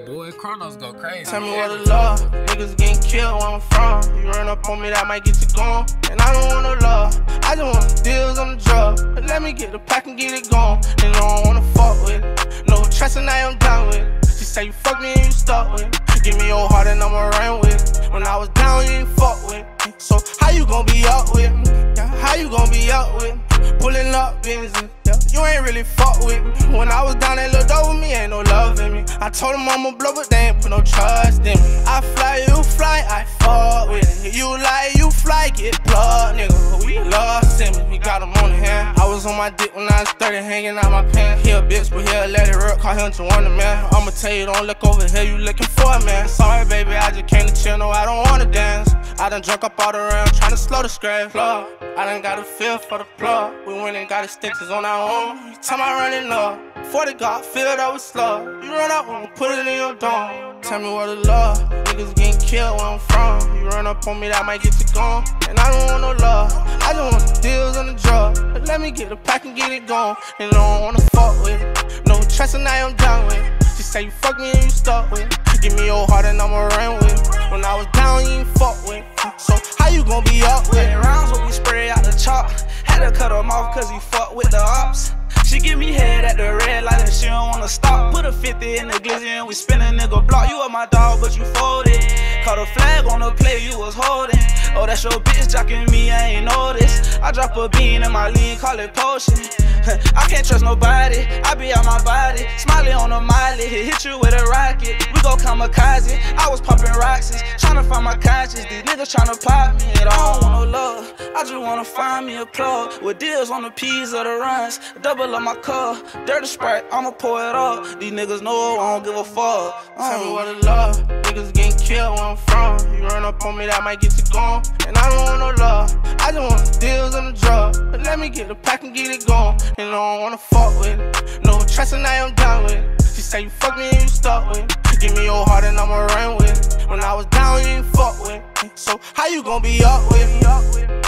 Boy, Chronos go crazy. Tell me what the love. Niggas getting killed where I'm from. You run up on me, that might get you gone. And I don't want no love, I just want deals on the drug. But let me get the pack and get it gone. And I don't wanna fuck with it. No trust and I am done with it. She say you fuck me and you stuck with it. Give me your heart and I'ma run with it. When I was down, you ain't fuck with me. So how you gon' be up with me? Yeah, how you gon' be up with me? Pulling up Benzie. You ain't really fuck with me. When I was down, they looked over me, ain't no love in me. I told them I'ma blow, but they ain't put no trust in me. I fly, you fly, I fuck with it. You lie, you fly, get plugged, nigga. We lost in me, we got them on the hand. I was on my dick when I was 30, hanging out my pants. He a bitch, but he'll let it rip, call him to wonder, man. I'ma tell you, don't look over here, you looking for it, man. Sorry, baby, I just came to chill, no, I don't wanna dance. I done drunk up all the round, tryna slow the scratch. Plug, I done got a feel for the plug. We went and got the stitches on our own. Time I running up, 40 got filled up with slug. You run up, I'ma put it in your dome. Tell me what the love. Niggas getting killed where I'm from. You run up on me, that might get you gone. And I don't want no love, I just want deals on the drug. But let me get the pack and get it gone. And I don't wanna fuck with it. No trust and I am done with it. She say you fuck me and you stuck with it. Give me your heart and I'ma run with it. When I was down, you ain't fuck with it. So how you gon' be up with it? Rounds when we spray out the chalk. Had to cut him off cause he fuck with the ops. She give me head at the red light and she don't wanna stop. Put a 50 in the glizzy and we spin a nigga block. You are my dog but you folded. Caught a flag on the play you was holding. Oh, that's your bitch jocking me, I ain't noticed. I drop a bean in my lean, call it potion. I can't trust nobody, I be out my body. Smiley on the miley, hit you with a rocket. We go kamikaze, I was popping Roxys. Tryna find my conscience, these niggas tryna pop me. I don't want no love, I just wanna find me a plug. With deals on the P's of the runs, double up my cup. Dirty Sprite, I'ma pour it up. These niggas know I don't give a fuck. Tell me what the love. Niggas getting killed where I'm from. You run up on me, that might get you gone. And I don't want no love, I just want deals on the drug. But let me get the pack and get it gone. And I don't wanna fuck with it. No trust and I am done with it. She say you fuck me and you stuck with it. Give me your heart and I'ma run with it. When I was down, you ain't fuck with it. So how you gon' be up with me?